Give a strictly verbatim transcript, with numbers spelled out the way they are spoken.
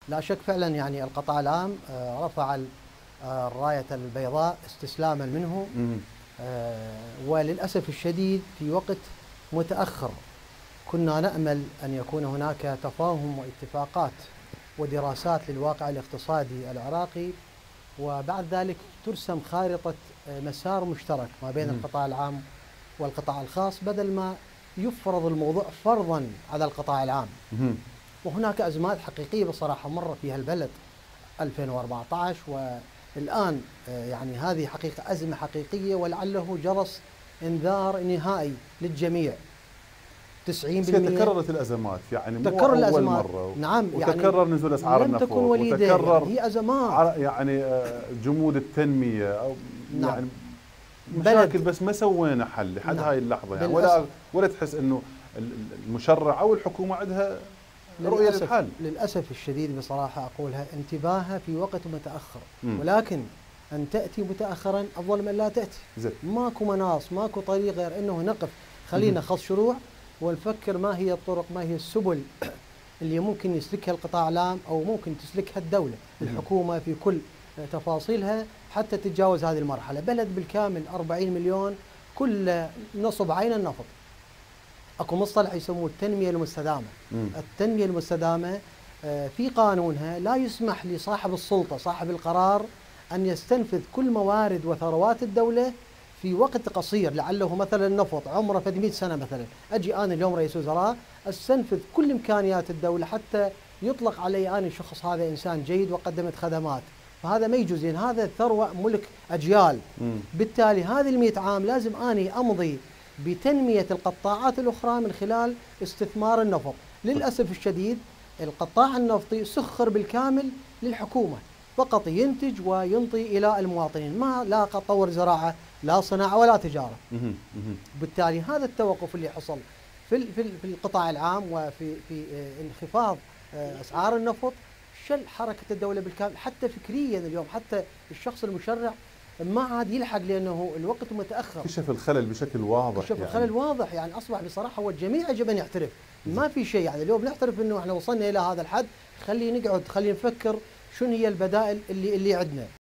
لا شك فعلا يعني القطاع العام رفع الراية البيضاء استسلاما منه، وللأسف الشديد في وقت متأخر. كنا نأمل أن يكون هناك تفاهم واتفاقات ودراسات للواقع الاقتصادي العراقي، وبعد ذلك ترسم خارطة مسار مشترك ما بين القطاع العام والقطاع الخاص، بدل ما يفرض الموضوع فرضا على القطاع العام. وهناك أزمات حقيقية بصراحة مر فيها البلد ألفين وأربعة عشر، والآن يعني هذه حقيقة أزمة حقيقية، ولعله جرس إنذار نهائي للجميع. تسعين بالمئة تكررت الأزمات، يعني مو تكرر أول الأزمات. مرة. نعم، وتكرر يعني نزول أسعار النفط، تكن وليدة، وتكرر يعني هي أزمات، يعني جمود التنمية أو نعم. يعني مشاكل، بس ما سوينا حل لحد نعم. هاي اللحظة يعني، ولا ولا تحس إنه المشرع أو الحكومة عندها رؤية للحل. للأسف الشديد بصراحة أقولها، انتباهها في وقت متأخر، م. ولكن أن تأتي متأخرا أفضل من لا تأتي. زي. ماكو مناص، ماكو طريق غير أنه نقف، خلينا خص شروع ونفكر ما هي الطرق، ما هي السبل اللي ممكن يسلكها القطاع العام أو ممكن تسلكها الدولة الحكومة في كل تفاصيلها حتى تتجاوز هذه المرحلة. بلد بالكامل أربعين مليون، كل نصب عين النفط. اكو مصطلح يسموه التنمية المستدامة. مم. التنمية المستدامة في قانونها لا يسمح لصاحب السلطة صاحب القرار أن يستنفذ كل موارد وثروات الدولة في وقت قصير. لعله مثلا النفط عمره فد مئة سنة مثلا، أجي أنا اليوم رئيس وزراء أستنفذ كل إمكانيات الدولة حتى يطلق علي أنا شخص هذا إنسان جيد وقدمت خدمات، فهذا ما يجوز، لأن هذا الثروة ملك أجيال. مم. بالتالي هذه المئة عام لازم أني أمضي بتنمية القطاعات الأخرى من خلال استثمار النفط. للأسف الشديد القطاع النفطي سخر بالكامل للحكومة، فقط ينتج وينطي إلى المواطنين، ما لا تطور زراعة لا صناعة ولا تجارة. بالتالي هذا التوقف اللي حصل في في القطاع العام وفي في انخفاض أسعار النفط شل حركة الدولة بالكامل. حتى فكريا اليوم حتى الشخص المشرع ما عاد يلحق، لأنه الوقت متأخر. كشف الخلل بشكل واضح، كشف يعني. الخلل واضح، يعني أصبح بصراحة والجميع يجب أن يعترف، ما في شيء يعني اليوم نعترف أنه احنا وصلنا إلى هذا الحد، خلي نقعد خلي نفكر شنو هي البدائل اللي اللي عندنا.